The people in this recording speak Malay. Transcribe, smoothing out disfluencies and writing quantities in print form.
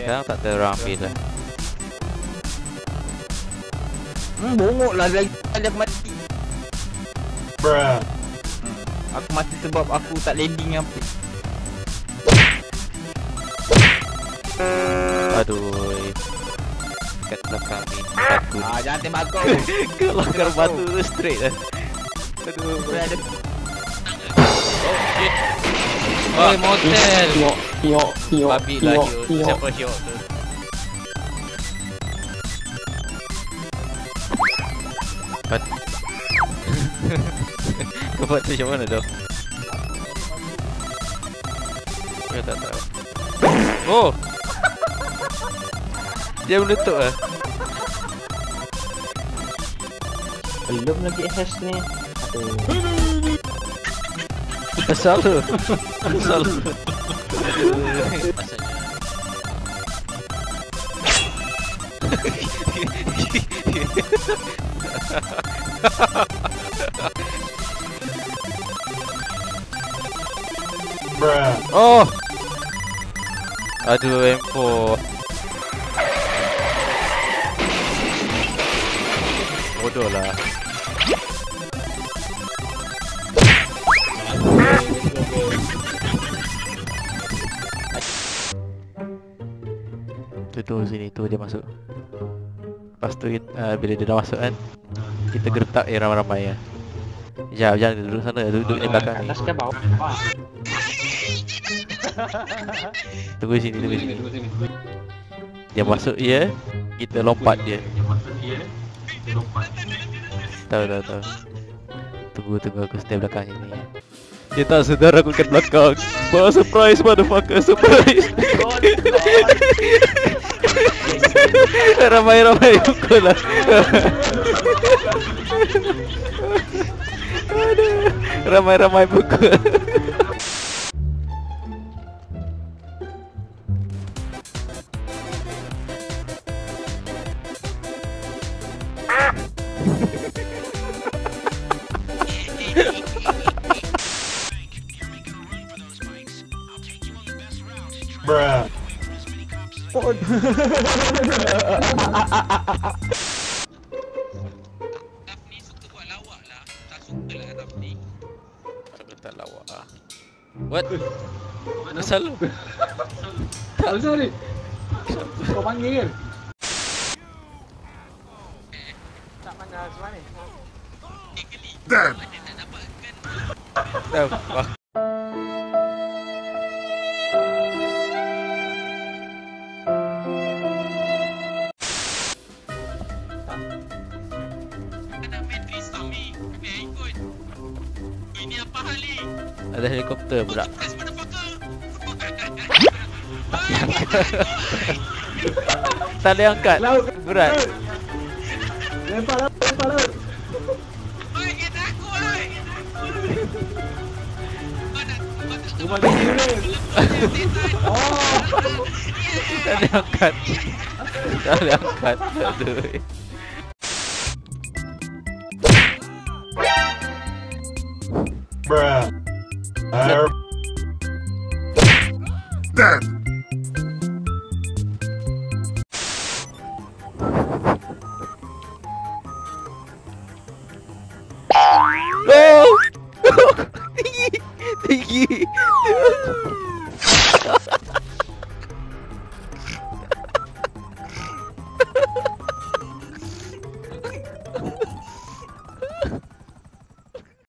Sekarang tak ada orang ambil lah. Bongok lah lagi kali aku mati. Bruh. Aku mati sebab aku tak landing apa. Aduh. Kat belakang ni batu. Jangan tembak aku. Kelakar batu tu straight lah. Aduh. Ada. Oh shit. Oh motel. Hiok. Babi lah hiok. Siapa hiok tu? Kau buat tu macam mana tu? Aku tak tahu. Oh! Dia meletup lah. Belum lagi hash ni. Aduh. Asal tu. Asal tu. Bruh. Oh! Aduh, M4. Bodoh lah. Tu sini tu dia masuk. Lepas tu bila dia dah masuk kan, kita gertak ramai-ramai ya. Jangan duduk sana, duduk di belakang ni. Atas ke bawah? Tunggu sini. Dia masuk ya, kita lompat dia. Tahu. Tunggu aku stay belakang sini. Dia tak sedar aku kat belakang. Wah, surprise motherfucker, surprise. Ramai-ramai pukul lah. Ramai-ramai pukul. Bruh. Daphne suka buat lawak lah. Tak suka lah Daphne. Aku tak lawak lah. What? Asal lu? Tak usah ni. Kau panggil kan? Tak panas mana ni? Damn! Mana nak dapatkan? Wah. Nak main Tristorm ni. Ikut. Ini apa hal ni? Ada helikopter pula. Surprise motherfucker! Tak boleh angkat. Berat. Lempar laut. Oi, kita aku oi! Rumah sini ni. Tak boleh angkat. Tak boleh angkat. Aduh. Bruh.